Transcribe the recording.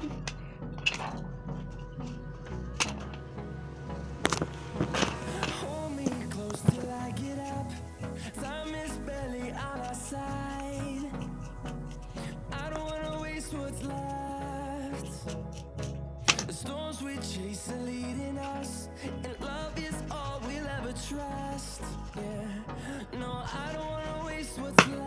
Hold me close till I get up. Time is barely on our side. I don't wanna waste what's left. The storms we chase are leading us, and love is all we'll ever trust. Yeah, no, I don't wanna waste what's left.